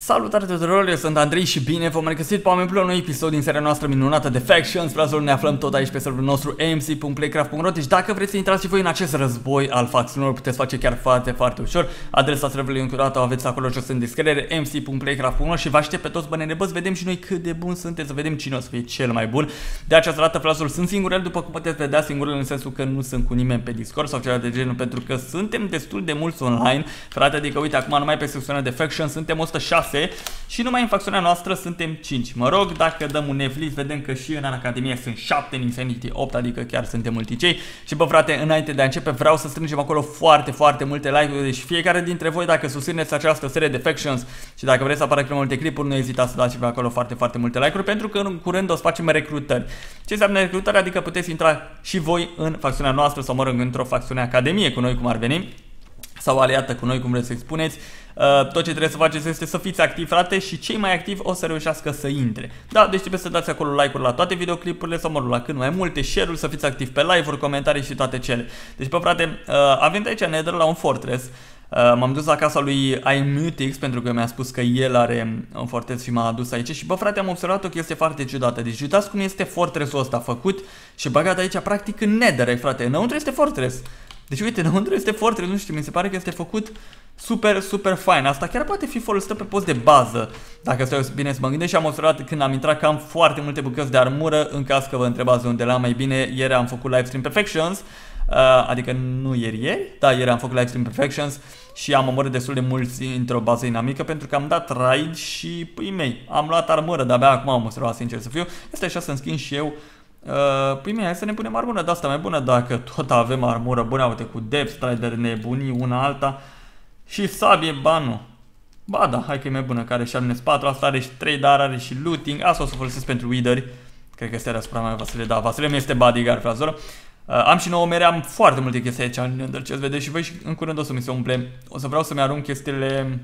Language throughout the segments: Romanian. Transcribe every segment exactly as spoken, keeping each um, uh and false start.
Salutare tuturor, eu sunt Andrei și bine v-am regăsit pe oameni la un nou episod din seria noastră minunată de Factions. Frazul, ne aflăm tot aici pe serverul nostru a m c punct playcraft punct ro. Deci dacă vreți să intrați și voi în acest război al facțiunilor, puteți face chiar foarte, foarte ușor. Adresa serverului încă o dată o aveți acolo jos în descriere, a m c punct playcraft punct ro, și vă aștept pe toți bănene, bă, să vedem și noi cât de bun sunteți, să vedem cine o să fie cel mai bun. De această dată, Frazul, sunt singurel, după cum puteți vedea, singurel în sensul că nu sunt cu nimeni pe Discord sau ceva de genul, pentru că suntem destul de mulți online, frate, adică uite, acum numai pe secțiunea de Factions suntem o sută șase și numai în facțiunea noastră suntem cinci. Mă rog, dacă dăm un F-list, vedem că și în Academie sunt șapte, în Insanity opt, adică chiar suntem multicei. Și bă, frate, înainte de a începe, vreau să strângem acolo foarte, foarte multe like-uri. Deci fiecare dintre voi, dacă susțineți această serie de Factions și dacă vreți să apară cât mai multe clipuri, nu ezitați să dați și pe acolo foarte, foarte multe like-uri, pentru că în curând o să facem recrutări. Ce înseamnă recrutări? Adică puteți intra și voi în facțiunea noastră sau, mă rog, într-o facțiune Academie cu noi, cum ar veni, sau aliată cu noi, cum vreți să-i spuneți. Uh, tot ce trebuie să faceți este să fiți activi, frate, și cei mai activi o să reușească să intre. Da, deci trebuie să dați acolo like-uri la toate videoclipurile sau, mă rog, la cât mai multe, share-uri, să fiți activi pe live-uri, comentarii și toate cele. Deci, bă, frate, uh, avem de aici Nether la un fortress. Uh, M-am dus la casa lui iMutix pentru că mi-a spus că el are un fortress și m-a adus aici. Și, bă, frate, am observat o chestie foarte ciudată. Deci uitați cum este fortress-ul ăsta făcut și băgat aici practic în Nether, frate. Înăuntru este fortress. Deci uite, înăuntru este fortress, nu știu, mi se pare că este făcut super, super fain. Asta chiar poate fi folosită pe post de bază, dacă stau bine să mă gândesc. Și am observat când am intrat că am foarte multe bucăți de armură. În caz că vă întrebați unde le-am, mai bine, ieri am făcut livestream pe Factions, uh, adică nu ieri ieri, da, ieri am făcut livestream pe Factions și am omorât destul de mulți într-o bază inamică pentru că am dat raid și, păi mei, am luat armură, de-abia acum am observat, sincer să fiu. Este așa să-mi schimb și eu. Uh, păi mie, hai să ne punem armură de asta mai bună, dacă tot avem armură bună, uite, cu Depth Strider, nebunii, una alta. Și sabie, ba nu. Ba da, hai că e mai bună, care și Sharpness patru, asta are și trei, dar are și looting. Asta o să o folosesc pentru Witheri. Cred că este asupra mea, Vasile, da, Vasile mi este bodyguard, frazor. Uh, am și nouă mere, am foarte multe chestii aici în Nether Chest, vedeți și voi, și în curând o să mi se umple. O să vreau să-mi arunc chestiile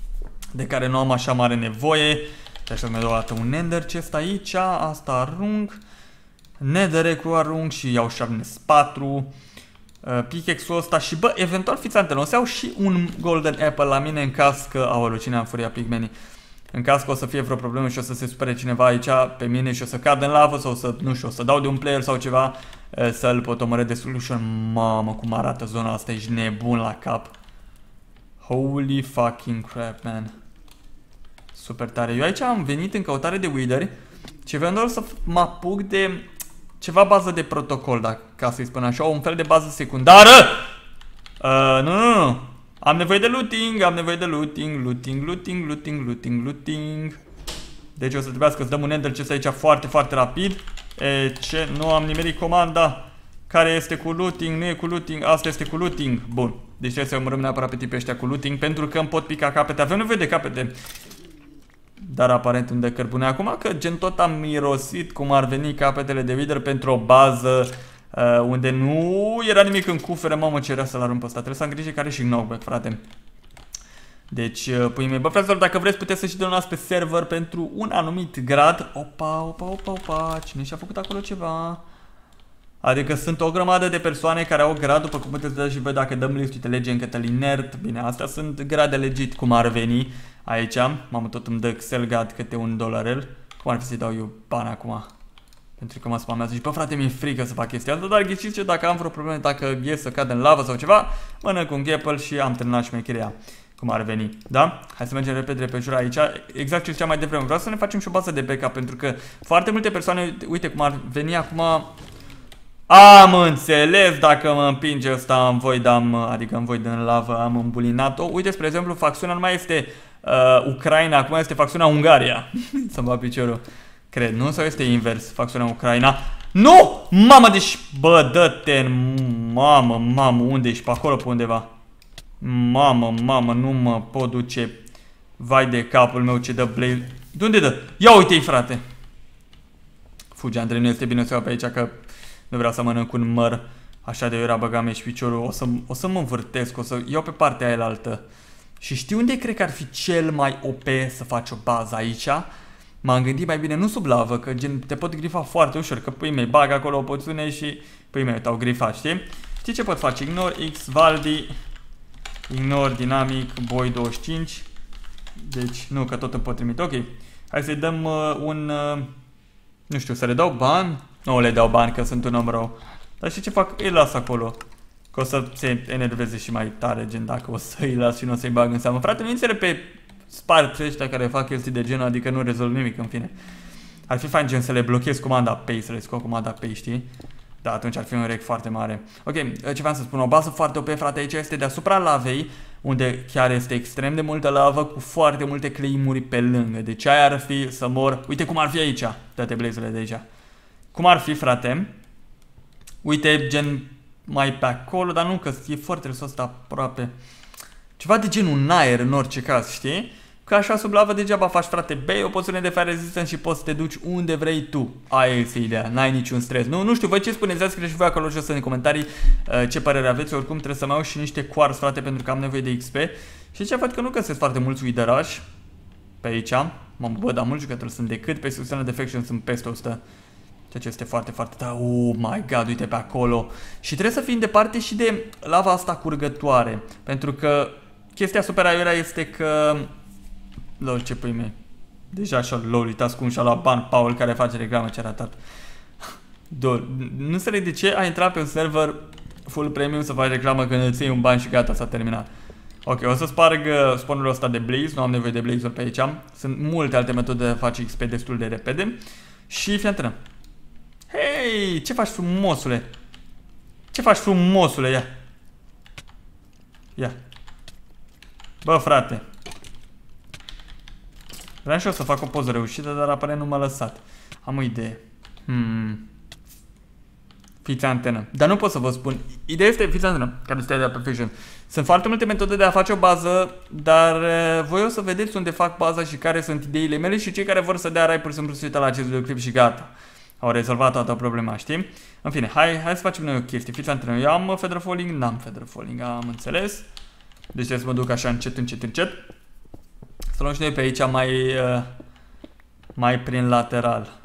de care nu am așa mare nevoie. Și așa mi-a dat un Nether Chest aici, asta arunc. Nether-ul arunc și iau Sharpness patru, uh, pickaxe-ul ăsta și, bă, eventual fiți antene, o să iau și un Golden Apple la mine în caz că, aoleu, cine am furia pigmenii, în caz că o să fie vreo problemă și o să se supere cineva aici pe mine și o să cad în lavă sau să, nu știu, o să dau de un player sau ceva, uh, să-l pot omorâ destul ușor. Mamă, cum arată zona asta, ești nebun la cap. Holy fucking crap, man. Super tare. Eu aici am venit în căutare de Witheri și vreau doar să mă apuc de ceva bază de protocol, dacă, ca să-i spun așa, un fel de bază secundară. Uh, nu, nu, nu. Am nevoie de looting, am nevoie de looting, looting, looting, looting, looting, looting. Deci o să trebuiască să dăm un Ender Chest aici foarte, foarte rapid. E, ce? Nu am nimerit comanda. Care este cu looting? Nu e cu looting, asta este cu looting. Bun. Deci trebuie să omorâm neapărat pe tipii ăștia cu looting, pentru că îmi pot pica capete. Avem nevoie de capete. Dar aparent unde cărbune acum, că gen tot am mirosit cum ar veni capetele de Wither pentru o bază uh, unde nu era nimic în cufere. Mamă, ce era să-l arunc pe ăsta. Trebuie să am grijă că are și knockback, frate. Deci, uh, pui mei, bă, fraților, dacă vreți puteți să și donați pe server pentru un anumit grad. Opa, opa, opa, opa, cine și-a făcut acolo ceva? Adică sunt o grămadă de persoane care au grad, după cum puteți vedea și voi dacă dăm list, uite, Legend, Cătălin, Nerd. Bine, astea sunt grade legit, cum ar veni aici. Mamă, tot îmi dă Excel God câte un dolarel. Cum ar fi să-i dau eu bani acum? Pentru că mă spamează și, bă, frate, mi-e frică să fac chestia asta. Dar ghiciți ce, dacă am vreo problemă, dacă ies să cad în lavă sau ceva, mănânc un Gapple și am terminat șmecheria. Cum ar veni, da? Hai să mergem repede pe jur aici. Exact ce ziceam mai devreme, vreau să ne facem și o bază de backup, pentru că foarte multe persoane, uite cum ar veni acum. Am înțeles, dacă mă împinge ăsta în void, am, adică în void în lavă, am îmbulinat-o. Uite, spre exemplu, facțiunea nu mai este uh, Ucraina, acum este facțiunea Ungaria. Să-mi va piciorul. Cred, nu? Sau este invers, facțiunea Ucraina? Nu! Mamă, deci, bă, dă-te în... Mamă, mamă, unde ești? Pe acolo, pe undeva. Mamă, mamă, nu mă pot duce. Vai de capul meu, ce dă Blaze. De unde dă? Ia uite-i, frate. Fugi, Andrei, nu este bine să iau pe aici, că nu vreau să mănânc un măr. Așa de eu era băga mea și piciorul. O să, o să mă învârtesc, o să iau pe partea aia altă. Și știi unde cred că ar fi cel mai O P să faci o bază aici? M-am gândit mai bine, nu sub lavă, că gen te pot grifa foarte ușor, că pui mei bag acolo o poțiune și pui mei te-au grifat, știi? Știi ce pot face? Ignore X, Valdi, Ignore Dynamic, Boy douăzeci și cinci. Deci, nu, că tot îmi pot trimite. Ok. Hai să-i dăm uh, un... Uh, nu știu, să le dau bani? Nu le dau bani, că sunt un om rău. Dar știi ce fac? Îi las acolo. Că o să se enerveze și mai tare, gen dacă o să îi las și nu o să-i bag în seamă. Frate, nu înțeleg pe sparți ăștia care fac chestii de genul, adică nu rezolv nimic, în fine. Ar fi fain gen să le blochez comanda P, să le scot comanda P, știi? Da, atunci ar fi un rec foarte mare. Ok, ce vreau să spun, o bază foarte O P, frate, aici este deasupra lavei, unde chiar este extrem de multă lavă, cu foarte multe claim-uri pe lângă. Deci aia ar fi să mor. Uite cum ar fi aici, toate blaze-urile de aici. Cum ar fi, frate? Uite, gen mai pe acolo, dar nu, că e fortress-ul ăsta aproape. Ceva de genul în aer, în orice caz, știi? Că așa sub lavă degeaba faci, frate, bei o poțiune de fire resistance și poți să te duci unde vrei tu. Aia este ideea, n-ai niciun stres. Nu, nu știu, voi ce spuneți? Dați scrie și voi acolo jos în comentarii uh, ce părere aveți. Oricum trebuie să mai iau și niște quartz, frate, pentru că am nevoie de X P. Și ce văd că nu găsesc foarte mulți uiderași pe aici. Mă bă, dar mulți jucători sunt decât pe succesul de faction sunt peste o sută. Ceea ce este foarte, foarte tare. Oh my god, uite pe acolo. Și trebuie să fim departe și de lava asta curgătoare. Pentru că chestia super aiurea este că... Lol, ce pui mei. Deja așa, lol, uitați cum și-a luat bani Paul care face reclamă, ce ratat. Dol, nu înțeleg de ce a intrat pe un server full premium să faci reclamă când îți iei un ban și gata, s-a terminat. Ok, o să sparg uh, spawnul ăsta de blaze, nu am nevoie de blaze-uri pe aici. Sunt multe alte metode de a face X P destul de repede. Și fii antenă. Hei, ce faci frumosule? Ce faci frumosule, ia. Ia. Bă, frate. Vreau și eu să fac o poză reușită, dar aparent nu m-a lăsat. Am o idee. Hmm. Fiți antenă. Dar nu pot să vă spun. Ideea este, fiți antenă, care este de perfection. Sunt foarte multe metode de a face o bază, dar voi o să vedeți unde fac baza și care sunt ideile mele și cei care vor să dea rai pur și simplu să uită la acest videoclip și gata. Au rezolvat toată problema, știi? În fine, hai, hai să facem noi o chestie. Fiți antenă. Eu am feather falling? N-am feather falling, am înțeles. Deci trebuie să mă duc așa încet, încet, încet. Să luăm și noi pe aici mai, uh, mai prin lateral.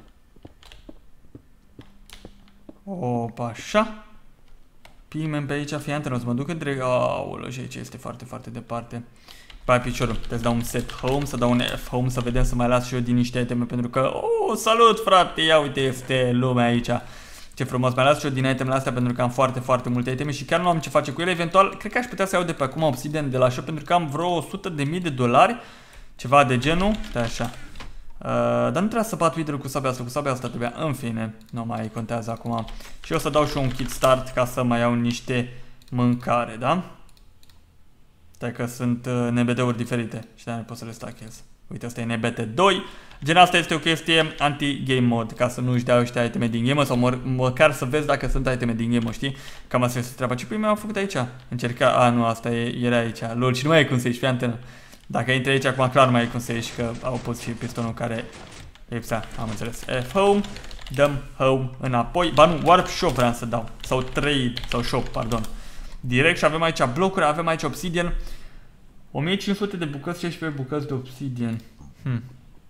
Opa, așa. Pimen pe aici, fii antenă, o să mă duc între... Aoleu, și aici este foarte, foarte departe. Pe piciorul, trebuie să dau un set home, să dau un F home, să vedem, să mai las și eu din niște iteme, pentru că... Oh, salut, frate, ia uite, este lumea aici. Ce frumos, mai las și eu din itemele astea pentru că am foarte, foarte multe iteme și chiar nu am ce face cu ele. Eventual, cred că aș putea să iau de pe acum obsidian de la shop, pentru că am vreo o sută de mii de dolari. Ceva de genul, stai așa. Uh, dar nu trebuia să bat wither cu sabia asta, cu sabia asta trebuia, în fine, nu mai contează acum. Și eu o să dau și un kit start ca să mai iau niște mâncare, da? Stai că sunt uh, N B D-uri diferite și de-aia nu pot să le stachez. Uite, asta e N B T doi. Gen, asta este o chestie anti-game mode, ca să nu-și dea ăștia iteme din game sau mă, măcar să vezi dacă sunt iteme din game, știi? Cam asta este treaba. Ce pui mi-au făcut aici? Încerca, a, nu, asta e, era aici. Lol, și nu mai e cum să ieși, fii antenă. Dacă intri aici, acum clar nu mai e cum să ieși, că au pus și pistonul care lipsea, am înțeles. F home, dăm home înapoi. Ba nu, warp shop vreau să dau, sau trade, sau shop, pardon. Direct și avem aici blocuri, avem aici obsidian. o mie cinci sute de bucăți, șaisprezece bucăți de obsidian. Hmm.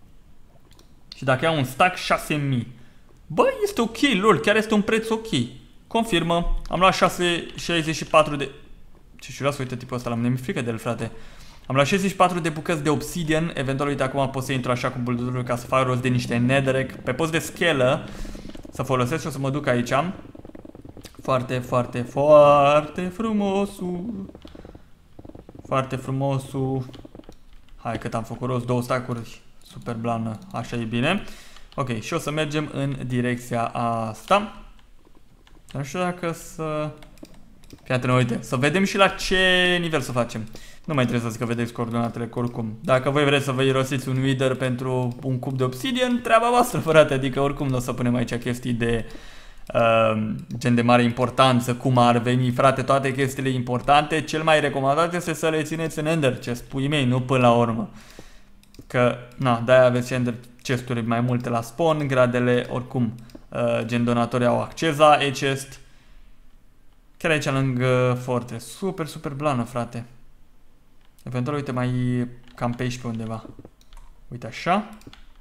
Și dacă iau un stack, șase mii. Bă, este ok, lol, chiar este un preț ok. Confirmă, am luat șase sute șaizeci și patru de... Ce și vreau să uite tipul ăsta, l-am nemit frică de el, frate. Am luat șaizeci și patru de bucăți de obsidian. Eventual, uite, acum pot să intru așa cu buldozerul ca să fac rost de niște netherrack. Pe post de schelă să folosesc și o să mă duc aici. Foarte, foarte, foarte frumosul. Foarte frumosul. Hai cât am făcut rost, două stack-uri. Super blană, așa e bine. Ok, și o să mergem în direcția asta. Nu știu dacă să... Fiatele, uite, să vedem și la ce nivel să facem. Nu mai trebuie să zic că vedeți coordonatele, că oricum. Dacă voi vreți să vă irosiți un wither pentru un cub de obsidian, treaba voastră, frate. Adică oricum nu o să punem aici chestii de uh, gen de mare importanță, cum ar veni, frate, toate chestiile importante. Cel mai recomandat este să le țineți în ender chest, pui mei, nu până la urmă. Că, na, de-aia aveți ender chesturi mai multe la spawn, gradele, oricum, uh, gen donatorii au acces la e-chest. Chiar aici lângă fortress. Super, super blană, frate. Eventual, uite, mai cam pe aici pe undeva. Uite așa.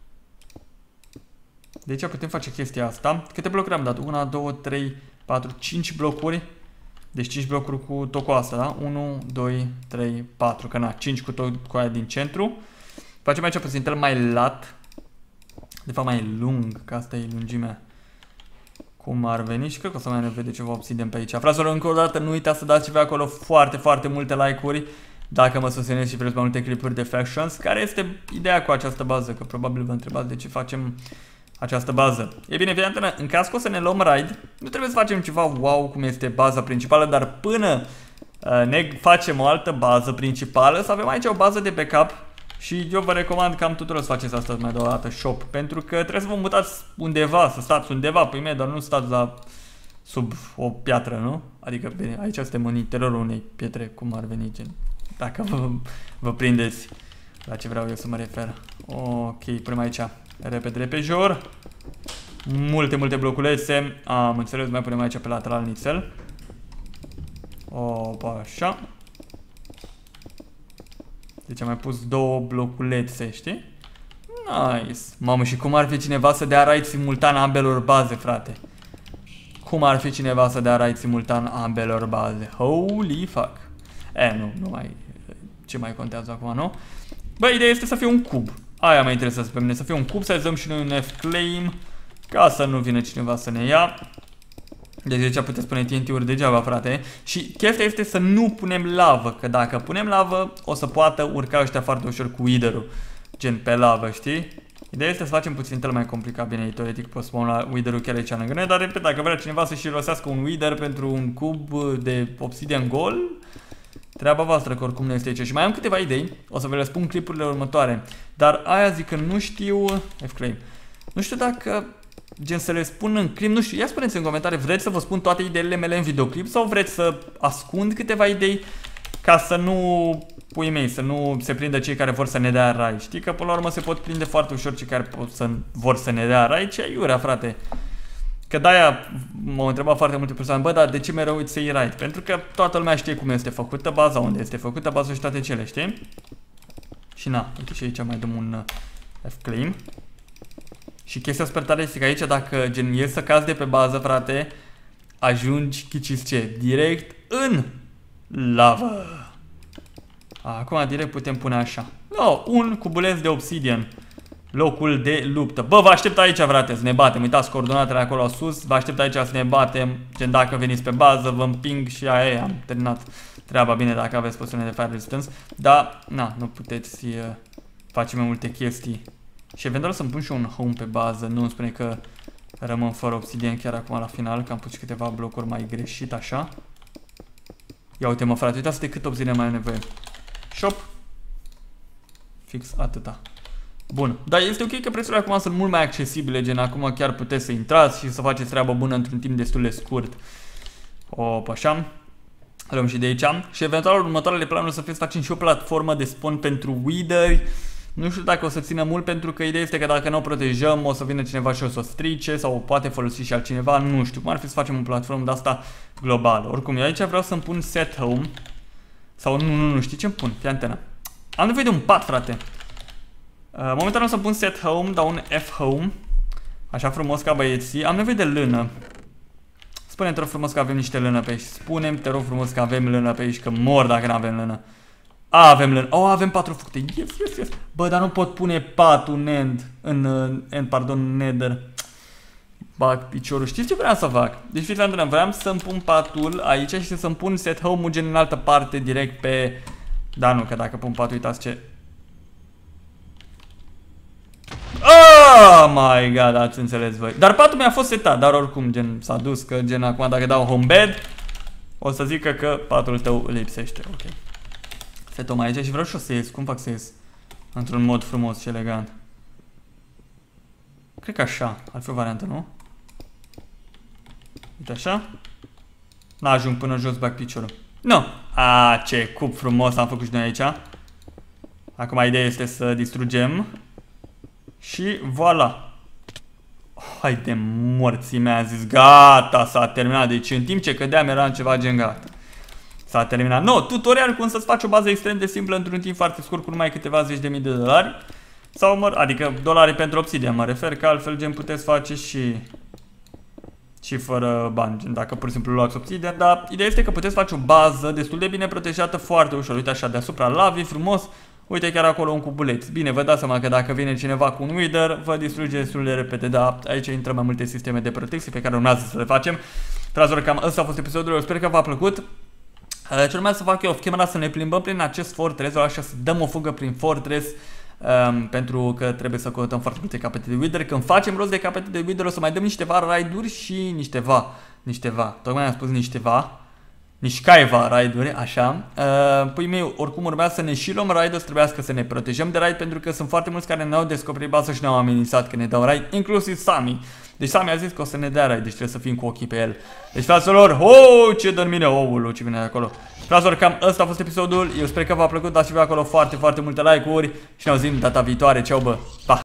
De aici putem face chestia asta. Câte blocuri am dat? unu, doi, trei, patru, cinci blocuri. Deci cinci blocuri cu tot cu asta, da? unu, doi, trei, patru. Că na, cinci cu tot cu aia din centru. Facem aici puțin mai lat. De fapt mai lung, că asta e lungimea. Cum ar veni și cred că o să mai ne vede ceva obsidian pe aici. Fraților, încă o dată nu uitați să dați și pe acolo foarte, foarte multe like-uri dacă mă susțineți și vreți mai multe clipuri de Factions. Care este ideea cu această bază? Că probabil vă întrebați de ce facem această bază. E bine, evident, în caz că o să ne luăm raid, nu trebuie să facem ceva wow cum este baza principală, dar până uh, ne facem o altă bază principală, să avem aici o bază de backup. Și eu vă recomand cam tuturor să faceți asta mai de o dată, shop, pentru că trebuie să vă mutați undeva, să stați undeva pe mine, doar nu stați la sub o piatră, nu? Adică, bine, aici suntem în interiorul unei pietre, cum ar veni, gen, dacă vă, vă prindeți la ce vreau eu să mă refer. Ok, punem aici, repede, repejor, multe, multe bloculețe, am înțeles, mai punem aici pe lateral nițel. Opa, așa. Deci am mai pus două bloculețe, știi? Nice. Mamă, și cum ar fi cineva să dea raid simultan ambelor baze, frate? Cum ar fi cineva să dea raid simultan ambelor baze? Holy fuck. E, nu, nu mai... Ce mai contează acum, nu? Bă, ideea este să fie un cub. Aia mă interesează pe mine, să fie un cub, să-i dăm și noi un F-claim, ca să nu vină cineva să ne ia. Deci aici puteți pune T N T-uri degeaba, frate. Și chestia este să nu punem lavă, că dacă punem lavă, o să poată urca ăștia foarte ușor cu wither-ul. Gen pe lavă, știi? Ideea este să facem puțin mai complicat. Bine, teoretic pot să pun la wither-ul chiar aici lângă noi, dar repet, dacă vrea cineva să-și irosească un wither pentru un cub de obsidian gol, treaba voastră, că oricum nu este aici. Și mai am câteva idei, o să vă le spun clipurile următoare. Dar aia zic că nu știu... F-claim. Nu știu dacă... Gen să le spun în clip, nu știu, ia spuneți în comentarii, vreți să vă spun toate ideile mele în videoclip sau vreți să ascund câteva idei ca să nu, puii mei, să nu se prindă cei care vor să ne dea rai. Știi că până la urmă se pot prinde foarte ușor cei care pot să, vor să ne dea rai, ce aiurea, frate. Că de-aia m-au întrebat foarte multe persoane, bă, dar de ce mereu uiți să iei raid? Pentru că toată lumea știe cum este făcută baza, unde este făcută baza și toate cele, știi? Și na, uite și aici mai dăm un F-claim. Și chestia super tare este că aici, dacă gen ies să cazi de pe bază, frate, ajungi, ghiciți ce, direct în lavă. Acum direct putem pune așa. No, un cubuleț de obsidian. Locul de luptă. Bă, vă aștept aici, frate, să ne batem. Uitați coordonatele acolo sus. Vă aștept aici să ne batem. Gen, dacă veniți pe bază, vă împing și aia e. Am terminat treaba bine dacă aveți poțiune de fire resistance. Dar, na, nu puteți uh, face mai multe chestii. Și eventual să-mi pun și un home pe bază. Nu îmi spune că rămân fără obsidian chiar acum la final, că am pus și câteva blocuri mai greșit, așa. Ia uite mă, frate, uitați de cât obsidian mai am nevoie. Shop. Fix atâta. Bun, dar este ok că prețurile acum sunt mult mai accesibile, gen acum chiar puteți să intrați și să faceți treabă bună într-un timp destul de scurt. O, așa. Luăm și de aici. Și eventual următoarele planuri să fie să facem și o platformă de spawn pentru witheri. Nu știu dacă o să țină mult, pentru că ideea este că dacă nu o protejăm, o să vină cineva și o să o strice sau o poate folosi și altcineva, nu știu. Cum ar fi să facem o platformă de asta globală. Oricum, eu aici vreau să-mi pun set home. Sau nu, nu, nu, știi ce-mi pun? Fii antena. Am nevoie de un pat, frate. Uh, momentan o să pun set home, dau un F home. Așa frumos ca băieții. Am nevoie de lână. Spune-mi, te rog frumos că avem niște lână pe aici. Spune-mi, te rog frumos că avem lână pe aici, că mor dacă nu avem lână. A, avem lână. Oh, avem patru fructe. Yes, yes, yes. Bă, dar nu pot pune patul în end. În, în pardon, în nether. Bag piciorul. Știți ce vreau să fac? Deci, fiți la vreau să-mi pun patul aici și să-mi pun set home-ul gen în altă parte, direct pe... Da, nu, că dacă pun patul, uitați ce... Oh my god, ați înțeles voi. Dar patul mi-a fost setat, dar oricum, gen, s-a dus, că gen, acum dacă dau home bed, o să zică că patul tău lipsește, ok. Setăm aici și vreau și o să ies, cum fac să ies? Într-un mod frumos și elegant. Cred că așa, ar fi o variantă, nu? Uite așa. N-ajung până jos, bag piciorul. Nu! A, ce cub frumos am făcut și noi aici. Acum ideea este să distrugem. Și voilà. Hai de morții mea, a zis, gata, s-a terminat. Deci în timp ce cădeam era ceva gen gata. S-a terminat. No, tutorial cum să-ți faci o bază extrem de simplă într-un timp foarte scurt cu numai câteva zeci de mii de dolari. Sau, mă, adică dolari pentru obsidian, mă refer, că altfel gen puteți face și și fără bani, gen dacă pur și simplu luați obsidian, dar ideea este că puteți face o bază destul de bine protejată foarte ușor. Uite așa, deasupra lavei, frumos, Uite chiar acolo un cubuleț. Bine, vă dați seama că dacă vine cineva cu un Wither, vă distruge destul de repede, dar aici intră mai multe sisteme de protecție pe care urmează să le facem. Fraților, cam ăsta a fost episodul, eu sper că v-a plăcut. Ce urmează să fac eu off-camera, să ne plimbăm prin acest fortress, așa să dăm o fugă prin fortress. Um, pentru că trebuie să căutăm foarte multe capete de Wither. Când facem rost de capete de Wither o să mai dăm nișteva raiduri și nișteva Nișteva, tocmai am spus nișteva Nișcaiva raiduri, așa. uh, Păi mei, oricum urmează să ne și luăm raid, o să trebuiască să ne protejăm de raid, pentru că sunt foarte mulți care ne-au descoperit baza și ne-au amenințat că ne dau raid, inclusiv Sami. Deci Sami a zis că o să ne dea raid, deci trebuie să fim cu ochii pe el. Deci fraților, oh, ce dă în mine, oul, ce vine de acolo. Fraților, cam ăsta a fost episodul, eu sper că v-a plăcut, dați și voi acolo foarte, foarte multe like-uri și ne auzim data viitoare, ceau bă, pa!